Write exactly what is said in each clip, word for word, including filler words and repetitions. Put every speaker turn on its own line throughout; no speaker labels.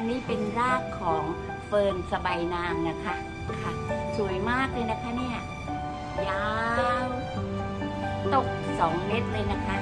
นนี้เป็นรากของเฟิร์นสะใบนางนะคะค่ะสวยมากเลยนะคะเนี่ยยาวตกสองเมตรเลยนะคะ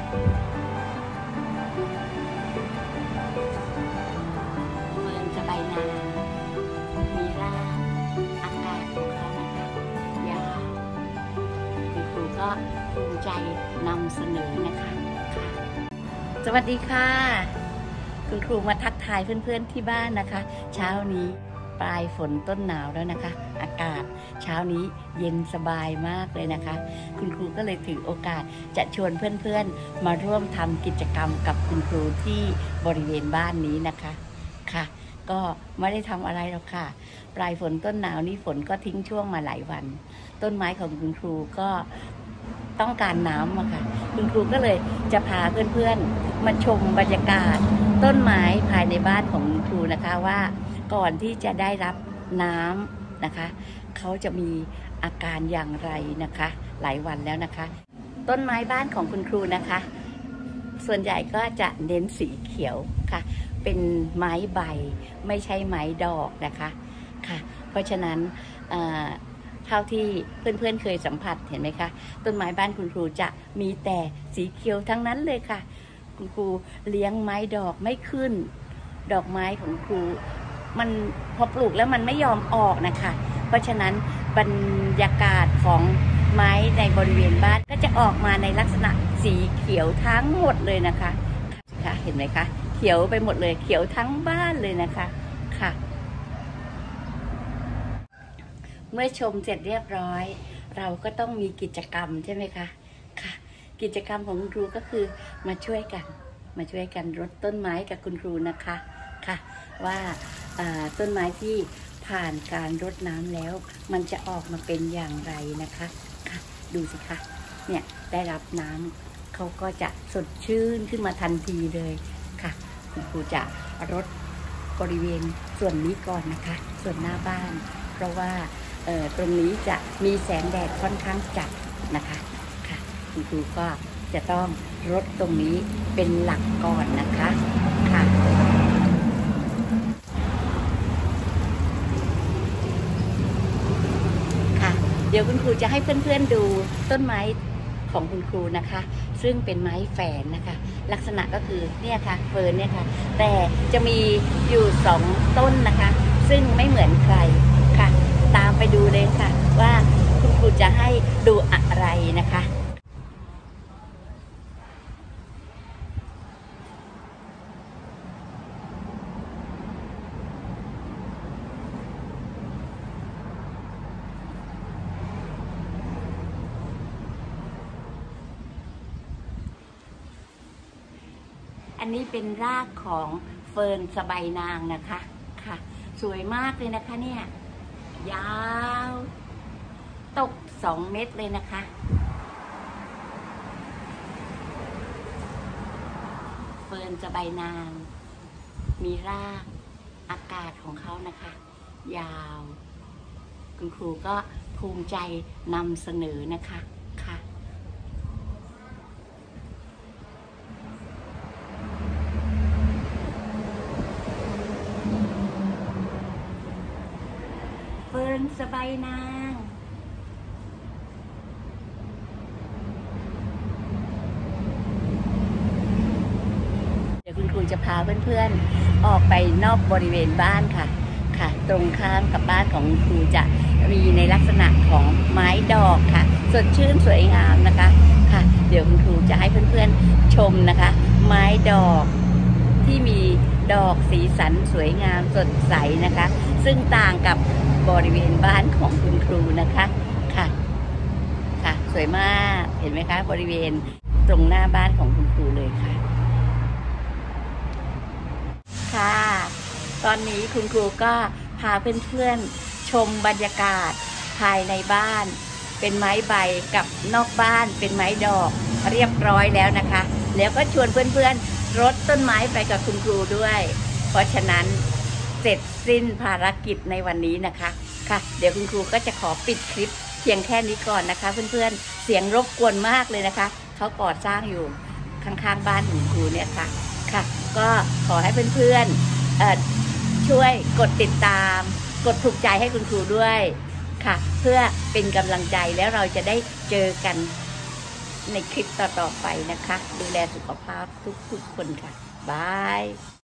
เฟิร์นสะใบนางมีรากอากาศของเขานะคะยาวคุณครูก็ภูมิใจนำเสนอนะคะค่ะสวัสดีค่ะคุณครูมาทักทายเพื่อนๆที่บ้านนะคะเช้านี้ปลายฝนต้นหนาวแล้วนะคะอากาศเช้านี้เย็นสบายมากเลยนะคะคุณครูก็เลยถือโอกาสจะชวนเพื่อนๆมาร่วมทำกิจกรรมกับคุณครูที่บริเวณบ้านนี้นะคะค่ะก็ไม่ได้ทำอะไรหรอกค่ะปลายฝนต้นหนาวนี้ฝนก็ทิ้งช่วงมาหลายวันต้นไม้ของคุณครูก็ต้องการน้ำอะค่ะคุณครูก็เลยจะพาเพื่อนๆมาชมบรรยากาศต้นไม้ภายในบ้านของคุณครูนะคะว่าก่อนที่จะได้รับน้ำนะคะเขาจะมีอาการอย่างไรนะคะหลายวันแล้วนะคะต้นไม้บ้านของคุณครูนะคะส่วนใหญ่ก็จะเน้นสีเขียวค่ะเป็นไม้ใบไม่ใช่ไม้ดอกนะคะค่ะเพราะฉะนั้นเท่าที่เพื่อนๆเคยสัมผัสเห็นไหมคะต้นไม้บ้านคุณครูจะมีแต่สีเขียวทั้งนั้นเลยค่ะคุณครูเลี้ยงไม้ดอกไม่ขึ้นดอกไม้ของครูมันพอปลูกแล้วมันไม่ยอมออกนะคะเพราะฉะนั้นบรรยากาศของไม้ในบริเวณบ้านก็จะออกมาในลักษณะสีเขียวทั้งหมดเลยนะคะค่ะเห็นไหมคะเขียวไปหมดเลยเขียวทั้งบ้านเลยนะคะค่ะเมื่อชมเสร็จเรียบร้อยเราก็ต้องมีกิจกรรมใช่ไหมคะค่ะกิจกรรมของคุณครูก็คือมาช่วยกันมาช่วยกันรดต้นไม้กับคุณครูนะคะค่ะว่าต้นไม้ที่ผ่านการรดน้ำแล้วมันจะออกมาเป็นอย่างไรนะคะค่ะดูสิคะเนี่ยได้รับน้ำเขาก็จะสดชื่นขึ้นมาทันทีเลยค่ะคุณครูจะรดบริเวณส่วนนี้ก่อนนะคะส่วนหน้าบ้านเพราะว่าตรงนี้จะมีแสงแดดค่อนข้างจัดนะคะค่ะคุณครูก็จะต้องรดตรงนี้เป็นหลักก่อนนะคะค่ะค่ะเดี๋ยวคุณครูจะให้เพื่อนๆดูต้นไม้ของคุณครูนะคะซึ่งเป็นไม้แฝนนะคะลักษณะก็คือเนี่ยค่ะเฟิร์นเนี่ยค่ะแต่จะมีอยู่สองต้นนะคะซึ่งไม่เหมือนใครค่ะตามไปดูเลยค่ะว่าคุณครูจะให้ดูอะไรนะคะอันนี้เป็นรากของเฟิร์นสะใบนางนะคะค่ะสวยมากเลยนะคะเนี่ยยาวตกสองเมตรเลยนะคะเฟิร์นสะใบนางมีรากอากาศของเขานะคะยาวคุณครูก็ภูมิใจนำเสนอนะคะค่ะเฟิร์นสะใบนางเดี๋ยวคุณครูจะพาเพื่อนๆออกไปนอกบริเวณบ้านค่ะค่ะตรงข้ามกับบ้านของคุณครูจะมีในลักษณะของไม้ดอกค่ะสดชื่นสวยงามนะคะค่ะเดี๋ยวคุณครูจะให้เพื่อนๆชมนะคะไม้ดอกที่มีดอกสีสันสวยงามสดใสนะคะซึ่งต่างกับบริเวณบ้านของคุณครูนะคะค่ะค่ะสวยมากเห็นไหมคะบริเวณตรงหน้าบ้านของคุณครูเลยค่ะค่ะตอนนี้คุณครูก็พาเพื่อนๆชมบรรยากาศภายในบ้านเป็นไม้ใบกับนอกบ้านเป็นไม้ดอกเรียบร้อยแล้วนะคะแล้วก็ชวนเพื่อนๆรดต้นไม้ไปกับคุณครูด้วยเพราะฉะนั้นเสร็จสิ้นภารกิจในวันนี้นะคะค่ะเดี๋ยวคุณครูก็จะขอปิดคลิปเพียงแค่นี้ก่อนนะคะเพื่อนๆเสียงรบกวนมากเลยนะคะเขาก่อสร้างอยู่ข้างๆบ้านของครูเนี่ยค่ะค่ะก็ขอให้เพื่อนๆเอ่อช่วยกดติดตาม กดถูกใจให้คุณครูด้วยค่ะ เพื่อเป็นกำลังใจแล้วเราจะได้เจอกันในคลิปต่อๆไปนะคะ ดูแลสุขภาพทุกๆคนค่ะบาย